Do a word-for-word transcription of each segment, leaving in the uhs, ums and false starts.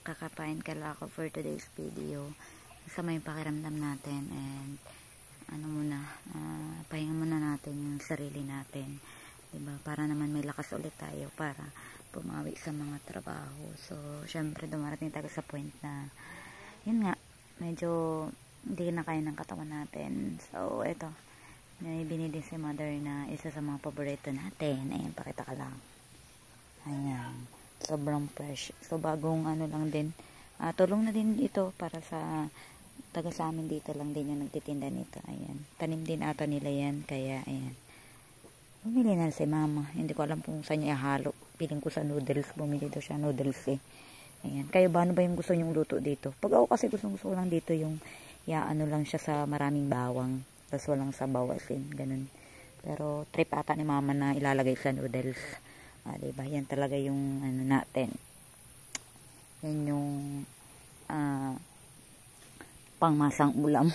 kakapain kala ako for today's video. Masama yung pakiramdam natin and ano muna, uh, pahinga muna natin yung sarili natin. Diba? Para naman may lakas ulit tayo para pumawi sa mga trabaho. So, syempre dumarating tayo sa point na yun nga, medyo hindi na kaya ng katawan natin. So, eto, may binili si mother na isa sa mga paborito natin. Ayan, pakita ka lang. Ayan, sobrang fresh. So, bagong ano lang din. Uh, tulong na din ito para sa taga sa amin dito lang din yung nagtitinda nito. Ayan, tanim din ata nila yan. Kaya, ayan. Bumili na si mama. Hindi ko alam kung saan niya ihalo. Piling ko sa noodles. Bumili daw siya noodles eh. Ayan. Kayo ba, ano ba yung gusto niyong luto dito? Pag ako kasi gusto gusto ko lang dito yung ya ano lang siya sa maraming bawang. Tapos walang sabaw asin. Ganun. Pero trip ata ni mama na ilalagay sa noodles. Ah, diba? Yan talaga yung ano natin. Yan yung ah, pangmasang ulam.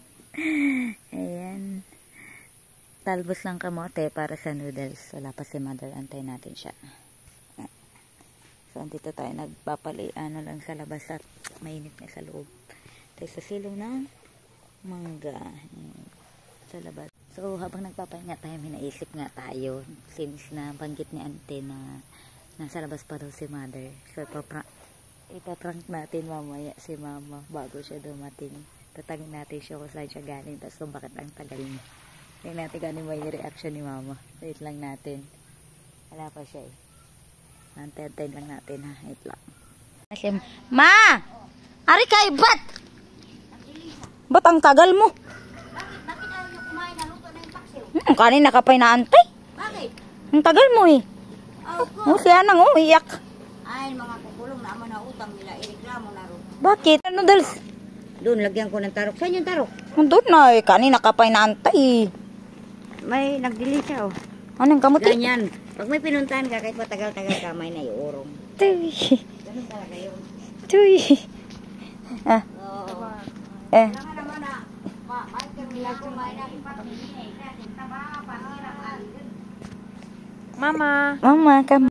Ayan. Talbos lang kamote para sa noodles. Wala pa si mother. Antay natin siya. So, dito tayo nagpapali. Ano lang sa labas at mainit na sa loob. Tayo sa silong ng mangga. Sa labas. So, habang nagpapahinga tayo, may naisip nga tayo. Since na banggit ni ante na nasa labas pa daw si mother. So, ipaprank, ipaprank natin mamaya si mama bago siya dumating. Tatagin natin siya kung saan siya galing. Tapos kung bakit ang tagal niya. Tingnan natin kung ano may reaction ni mama. Wait lang natin. Wala pa siya eh. Nantay-antay lang natin ha. Wait lang. Ma! Ari kay bat! Ba't ang tagal mo? Bakit? Bakit ayaw niyo kumain? Naluto na yung paksiw. Hmm, kanina ka pa'y naantay. Bakit? Ang tagal mo eh. Oh, go. Oh, siya nang umiyak. Ay, mga kukulong na amo na utang nila. Ireklamo na ro. Bakit? Ano dals? Doon, lagyan ko ng tarok. Saan yung tarok? Nandun na eh. Kanina ka pa'y naantay eh. May nagdili siya oh. Anong kamuti? Ganyan. Pag may pinuntahan ka, kahit matagal-tagal ka, may naiurong. Tuy. Ganun talaga yun. Tuy. Ah. Oo. Eh. Kailangan naman na, kahit kami lang kumain natin, pag-ibigay natin, taba, pangirap, Mama. Mama, come.